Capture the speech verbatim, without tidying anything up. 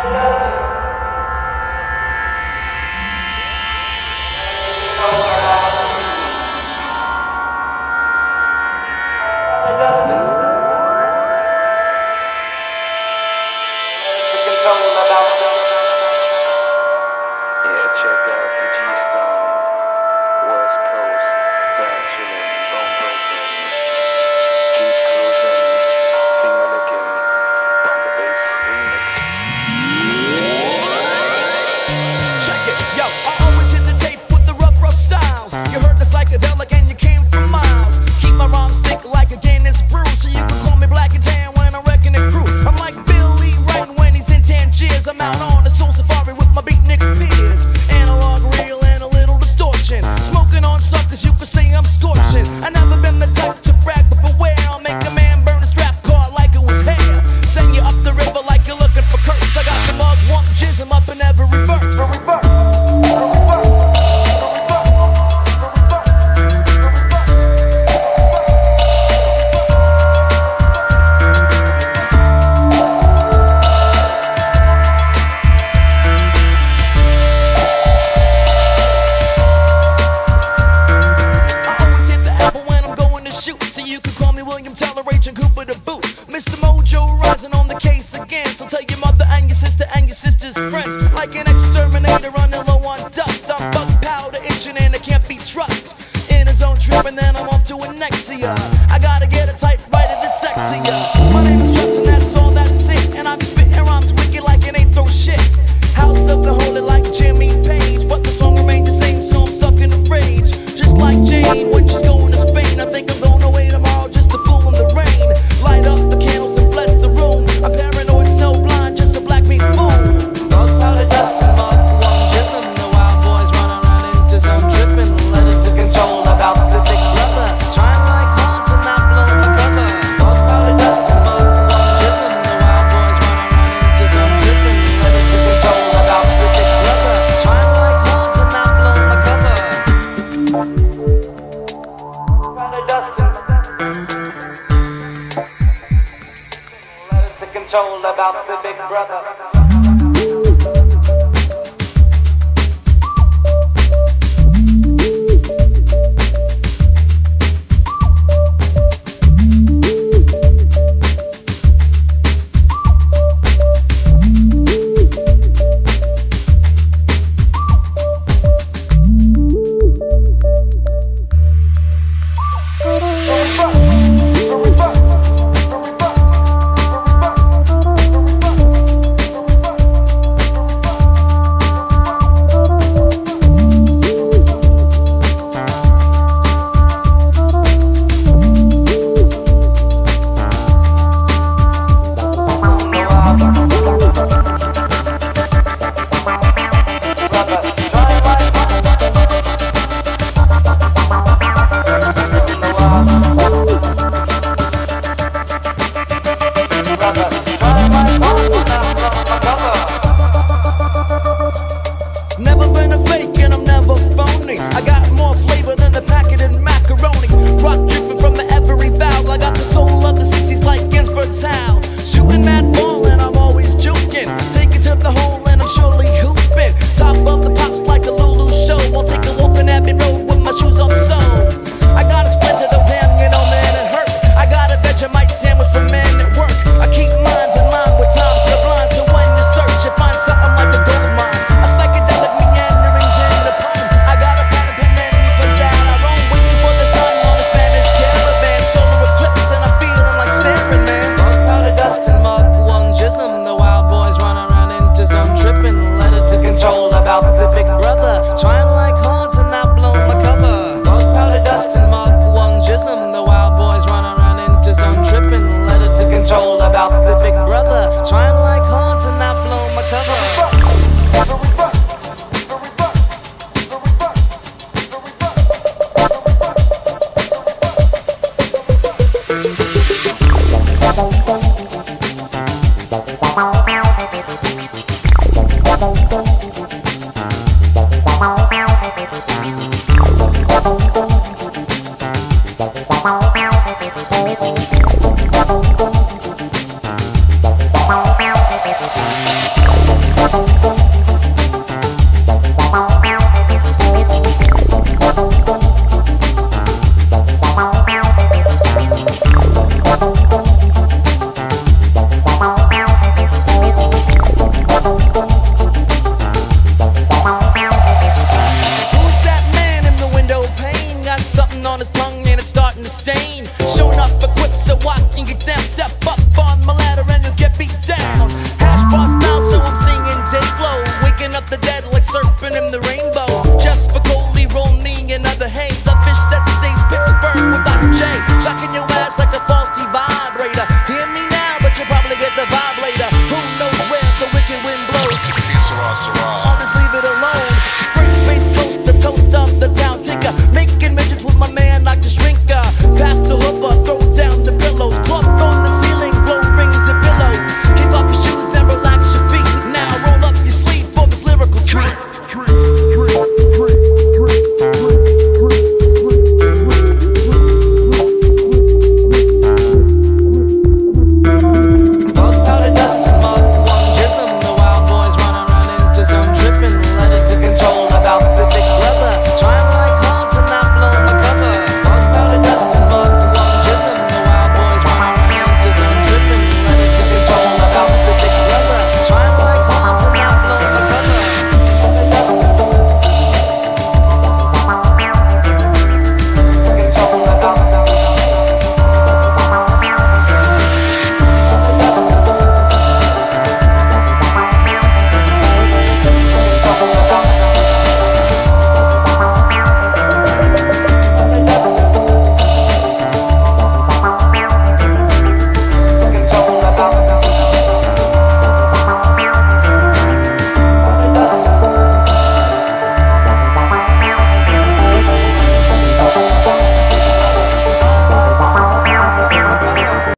Psychedelic and you came from miles. Keep my rhymes thick like a Guinness brew, so you can call me black and tan when I'm wrecking the crew. I'm like Billy writing when he's in Tangiers. I'm out on the soul safari with my Beatnik peers. Analog, real, and a little distortion. Smoking on suckers, you can say I'm scorching. I never been the type to brag, but beware, I'll make a man burn a strap car like it was hair. Send you up the river like you're looking for Kurtz. I got the mugwhump, jism up in every verse. So tell your mother and your sister and your sister's friends. Like an exterminator running low on dust. I'm bug powder itching and it can't be trust. In a zone trip and then I'm off to a next year. I gotta get a typewriter that's sexier. My name is Justin, that's all, that's it. And I'm spitting rhymes wicked like it ain't throw shit. House of the holy like Jimmy Page, but the song remained the same, so I'm stuck in a rage. Just like Jane when she's going to Spain. I think I'm going away tomorrow just to fool in the rain. Light up the candles and bless the room. I'm paranoid, snow blind, just a black meat fool. Bug powder dust and mugwhump jism. The wild boys running around into some tripping. Let it to control about the big brother. Trying like hard to not blow the cover. Bug powder dust and mugwhump jism. The wild boys running around into some tripping. Let it to control about the big brother. Trying like hard to not blow the cover. Powder dust and control about the big brother. Thank